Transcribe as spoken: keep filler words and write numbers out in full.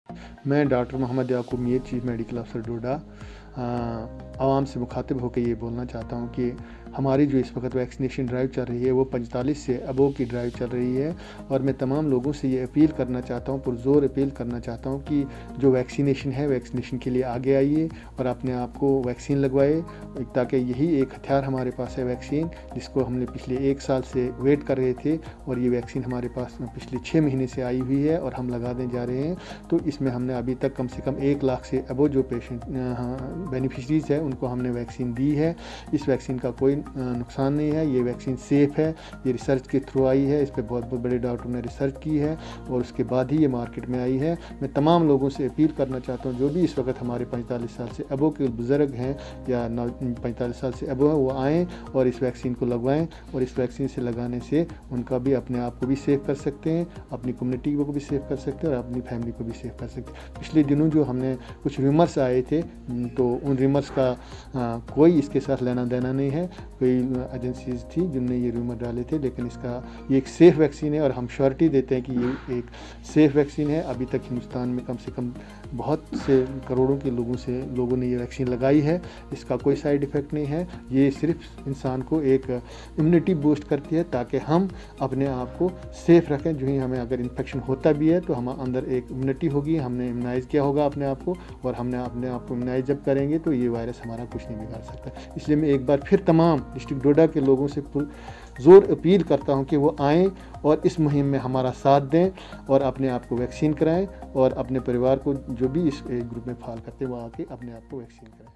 मैं doctor Mohammad Yakub Mir, chief medical अफसर डोडा, आवाम से मुखातिब होकर ये बोलना चाहता हूँ कि हमारी जो इस वक्त वैक्सीनेशन ड्राइव चल रही है वो पैंतालीस से अबोव की ड्राइव चल रही है। और मैं तमाम लोगों से ये अपील करना चाहता हूँ, पुरज़ोर अपील करना चाहता हूँ कि जो वैक्सीनेशन है, वैक्सीनेशन के लिए आगे आइए और अपने आप को वैक्सीन लगवाए, ताकि यही एक हथियार हमारे पास है वैक्सीन, जिसको हमने पिछले एक साल से वेट कर रहे थे और ये वैक्सीन हमारे पास पिछले छः महीने से आई हुई है और हम लगाने जा रहे हैं। तो इसमें हमने अभी तक कम से कम एक लाख से अबोव जो पेशेंट बेनिफिशरीज़ है उनको हमने वैक्सीन दी है। इस वैक्सीन का कोई नुकसान नहीं है, ये वैक्सीन सेफ़ है, ये रिसर्च के थ्रू आई है, इस पर बहुत बहुत बड़े डॉक्टरों ने रिसर्च की है और उसके बाद ही ये मार्केट में आई है। मैं तमाम लोगों से अपील करना चाहता हूँ जो भी इस वक्त हमारे पैंतालीस साल से अबोव के बुज़ुर्ग हैं या पैंतालीस साल से अबोव हैं, वो आएँ और इस वैक्सीन को लगवाएँ और इस वैक्सीन से लगाने से उनका भी अपने आप को भी सेफ़ कर सकते हैं, अपनी कम्युनिटी को भी सेफ़ कर सकते हैं और अपनी फैमिली को भी सेफ़ कर सकते हैं। पिछले दिनों जो हमने कुछ रूमर्स आए थे तो उन रूमर्स का आ, कोई इसके साथ लेना देना नहीं है। कोई एजेंसीज थी जिनने ये रूमर डाले थे, लेकिन इसका ये एक सेफ़ वैक्सीन है और हम श्योरिटी देते हैं कि ये एक सेफ़ वैक्सीन है। अभी तक हिंदुस्तान में कम से कम बहुत से करोड़ों के लोगों से लोगों ने ये वैक्सीन लगाई है, इसका कोई साइड इफ़ेक्ट नहीं है। ये सिर्फ इंसान को एक इम्यूनिटी बूस्ट करती है ताकि हम अपने आप को सेफ़ रखें। जो ही हमें अगर इन्फेक्शन होता भी है तो हम अंदर एक इम्यूनिटी होगी, हमने इम्यूनाइज़ किया होगा अपने आप को और हमने अपने आप को इम्यूनाइज़ जब करेंगे तो ये वायरस हमारा कुछ नहीं बिगाड़ सकता। इसलिए मैं एक बार फिर तमाम डिस्ट्रिक्ट डोडा के लोगों से ज़ोर अपील करता हूं कि वो आएँ और इस मुहिम में हमारा साथ दें और अपने आप को वैक्सीन कराएं और अपने परिवार को जो भी इस ग्रुप में फाल करते हैं वो आके अपने आप को वैक्सीन कराएं।